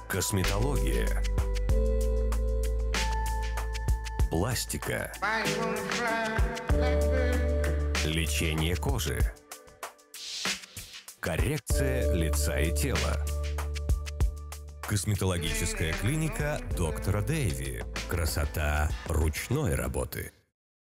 Косметология. Пластика. Лечение кожи. Коррекция лица и тела. Косметологическая клиника доктора Дэйви. Красота ручной работы.